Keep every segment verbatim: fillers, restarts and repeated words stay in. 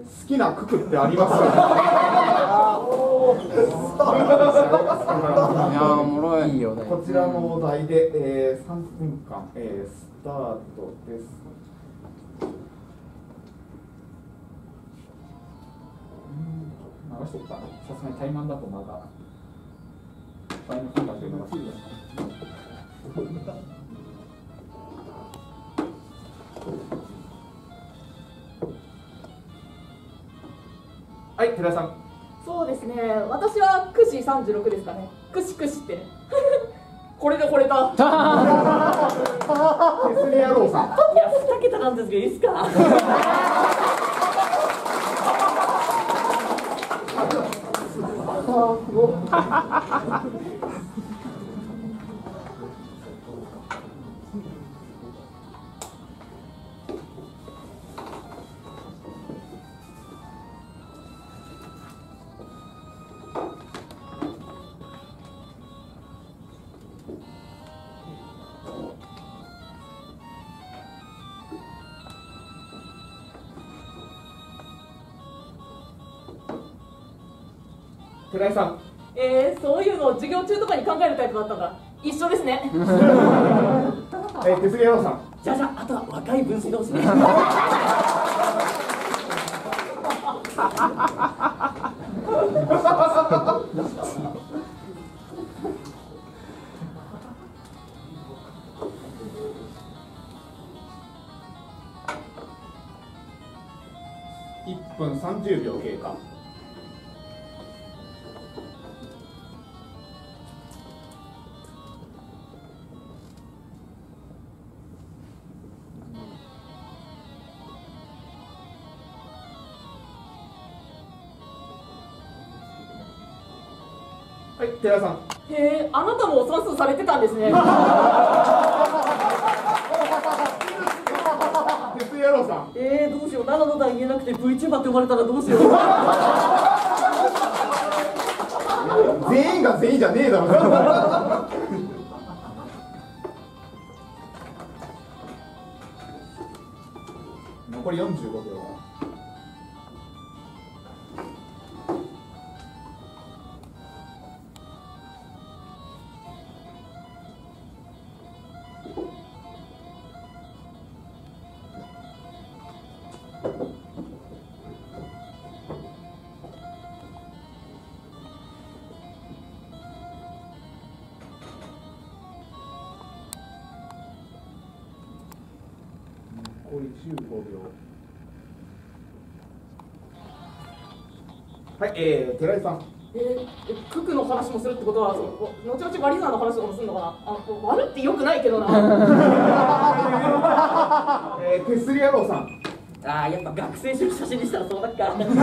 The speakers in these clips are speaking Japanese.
きな九九ってありますか？ いやーおもろい。いいよね。 こちらのお題で、えー、さんぷんかん、えー、スタートです。流しとくかな。さすがにタイマンだとまだタイム感覚で流してください。はい、寺井さん。 そうですね、私はくじさんじゅうろくですかね。くしくしってね。これで惚れた。 手すり野郎さん。 いや、二桁なんですけど、いいっすか。 寺井さん。 えー、そういうのを授業中とかに考えるタイプだったから一緒ですね。 えー、手すり野郎さん。 じゃあじゃあ、あとは若い分子同士ね。 いっぷんさんじゅうびょう経過。はい、寺井さん。 へえ、あなたも算数されてたんですね。 手すり野郎さん。 えー、どうしよう、ななの段言えなくて VTuber って呼ばれたらどうしよう。 全員が全員じゃねえだろ。残りよんじゅうごびょう。残りじゅうごびょう。はい、えー、寺井さん。 えー、九九の話もするってことは、その後々バリザーの話とかもするのかな。あ、割るってよくないけどな。 えー、手すり野郎さん。 ああ、やっぱ学生証写真にしたらそうだっか。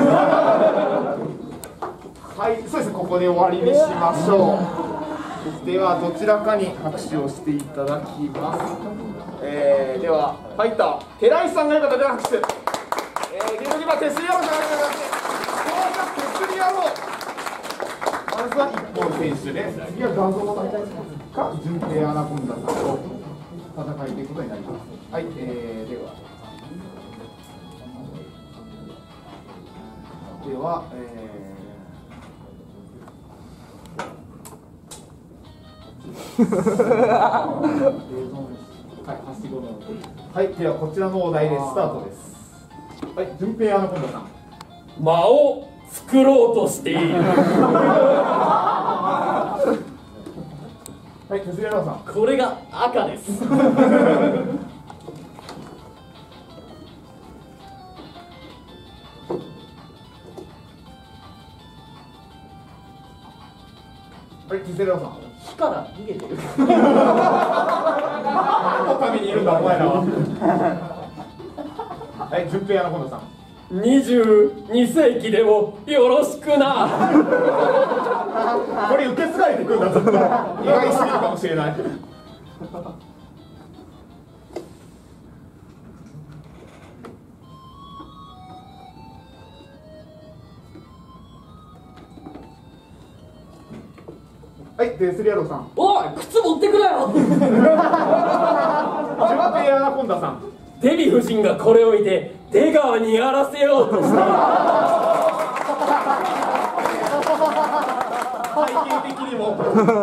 はい、そうです。ここで終わりにしましょう。ではどちらかに拍手をしていただきます。えー、ではファイター寺井さんが良かったでは拍手。えー、リムリバ手すり野郎さんが良かったで手すり野郎。まずは一本選手で、次は画像の大会か順平アナコンダさんと戦いということになります。はい、えー、ではでは、えーはい、はしごのはい、ではこちらのお題でスタートです。はい、順平アナコンダさん。 間を作ろうとしている。 はい、手すり野郎さん。 これが赤です。 はい、手すり野郎さん。 火から逃げてる。 何のためにいるんだお前らは。はい、順平アナコンダさん。 にじゅうにせいきでもよろしくな。 これ受け継がれてくるんだぞ。意外すぎるかもしれない。はい、手すり野郎さん。 おい、靴持ってくれよ。 順平アナコンダさん。 デヴィ夫人がこれを見て出川にやらせようとした。 背景的にも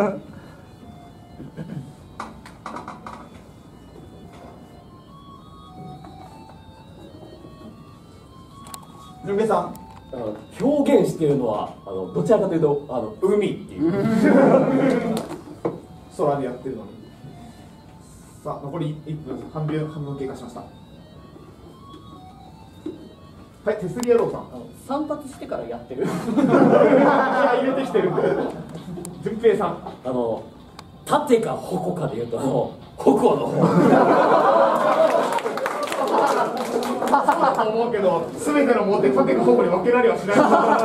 純平さん、 あの表現しているのはあのどちらかというとあの海っていう空でやってるのに。さあ残りいっぷん、半分半分経過しました。はい、手すり野郎さん。 あの散髪してからやってる。 気合い入れてきてる。純平さん。 あの縦か矛かでいうとあの矛の方。 そうだと思うけど、すべてのもので縦か矛に分けられはしない。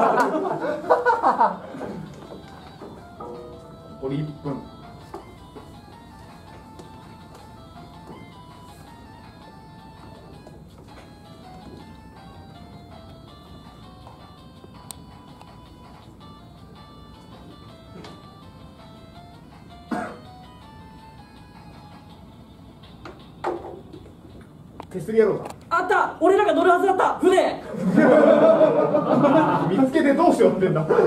残りいっぷん。手すり野郎さん。 あった、俺らが乗るはずだった船。 見つけてどうしようってんだ。はい、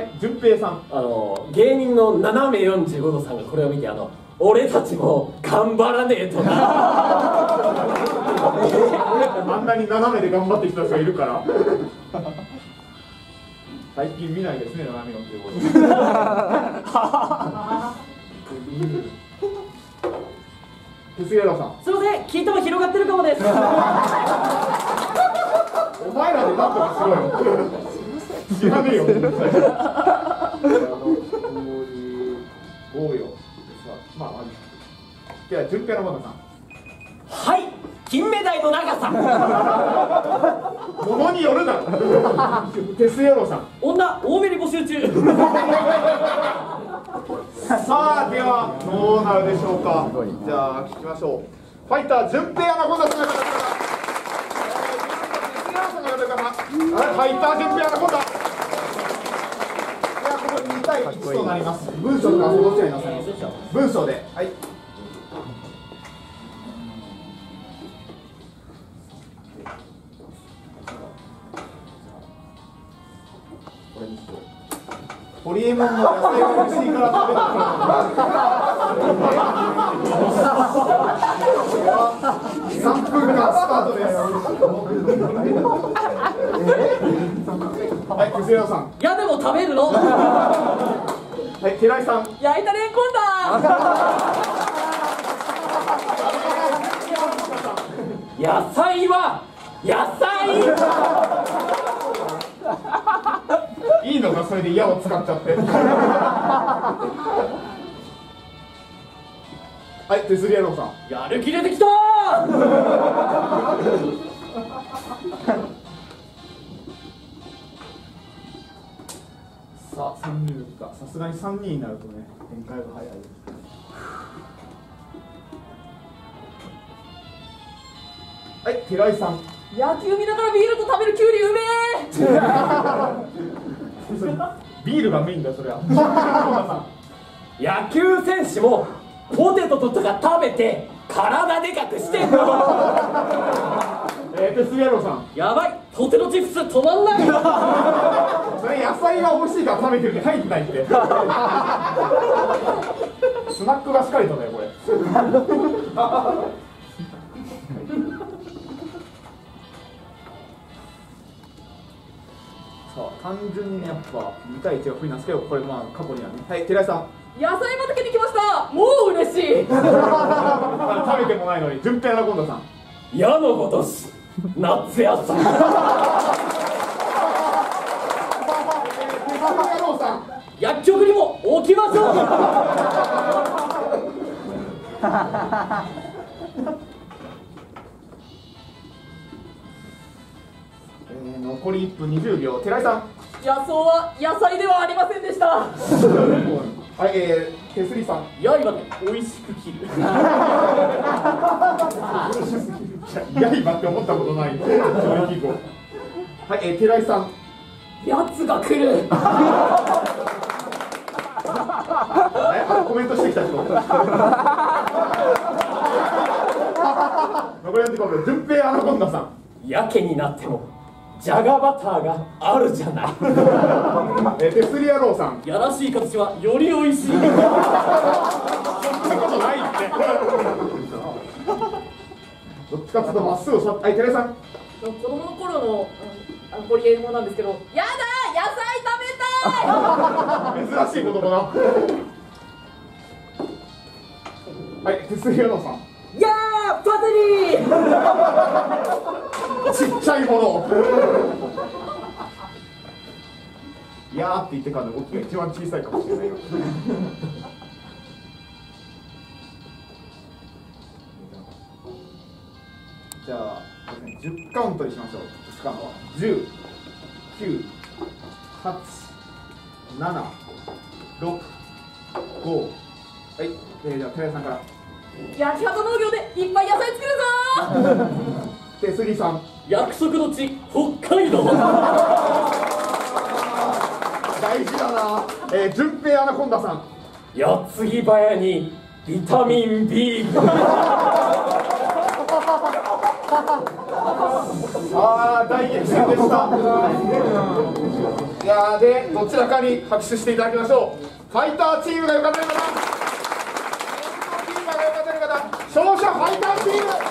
純平さん。 あの芸人の斜めよんじゅうごどさんがこれを見てあの俺たちも頑張らねえとな。 あんなに斜めで頑張ってきた人がいるから。最近見ないですね、斜めよんじゅうごど。手すり野郎さん。 すいません、聞いても広がってるかもです。 お前らでなんとかしろよ。知らねえよ。ごよ。まあ、まあ、では、純平のものさん。 はい、金目鯛の長さ。 ものによるな。手すり野郎さん。 女多めに募集中。 さあ、ではどうなるでしょうか。じゃあ聞きましょう。ファイター純平アナコンダさんの方から、ファイター純平アナコンダ。いや、ここにたいいちとなります。文章とかどちらになさいます。文章で、はい。これにしよう。ホリエモンの野菜が美味しいから食べるからさんぷんかんスタートです。はい、くずやさん。 いやでも食べるの。 はい、寺井さん。 焼いたレンコンだ。 野菜は野菜。 いいのか、それで矢を使っちゃって。はい、手すり野郎さん。 やる気出てきた。 さあ、さんにんか。さすがにさんにんになるとね、展開が早い。はい、寺井さん。 野球見ながらビールと食べるキュウリうめえ。 ビールがメインだよ、それは。 野球選手もポテトとか食べて体でかくしてんの。 えー、手すり野郎さん。 やばい、ポテトチップス止まんない。 それ野菜が美味しいから食べてるって入ってないって。スナックがしっかりとだよ、これ。さあ、単純にね、やっぱにたいいちが不利なんですけど、これまあ過去にはね。はい、寺井さん。 野菜畑に来ました。もう嬉しい。 食べてもないのに、純平アナコンダさん。 矢のごとし夏野菜。 薬局にも置きましょう。 えー、残りいっぷんにじゅうびょう。寺井さん。 野草は野菜ではありませんでした。 はい、えー、手すりさん。 刃で美味しく切る。 刃って思ったことない。はい、えー、寺井さん。 やつが来る。 あコメントしてきた人残りよんじゅうごびょう、順平アナコンダさん。 やけになってもじゃがバターがあるじゃない。 えテスリアローさん。 やらしい形はよりおいしい。 そんなことないって。どっちかっていうとまっすぐさ、はい、テレさん。 子供の頃の、うん、あのホリエモンなんですけど、やだ野菜食べたい。 珍しい言葉だ。はい、テスリアローさん。 やーパセリー。 ちっちゃいもの。いやーって言ってからの動きが一番小さいかもしれないよ。じゃあじゅっカウントにしましょう。使うのはじゅう、きゅう、はち、なな、ろく、ご。はい、えー、じゃあ寺井さんから。 焼き畑農業でいっぱい野菜作るぞ。 手すりさん。 約束の地北海道。 大事だな。えー、順平アナコンダさん。 矢継ぎ早にビタミン B。 ああ大激戦でした。いやーでどちらかに拍手していただきましょう。ファイターチームが良かった方、チームが良かった方、勝者ファイターチーム。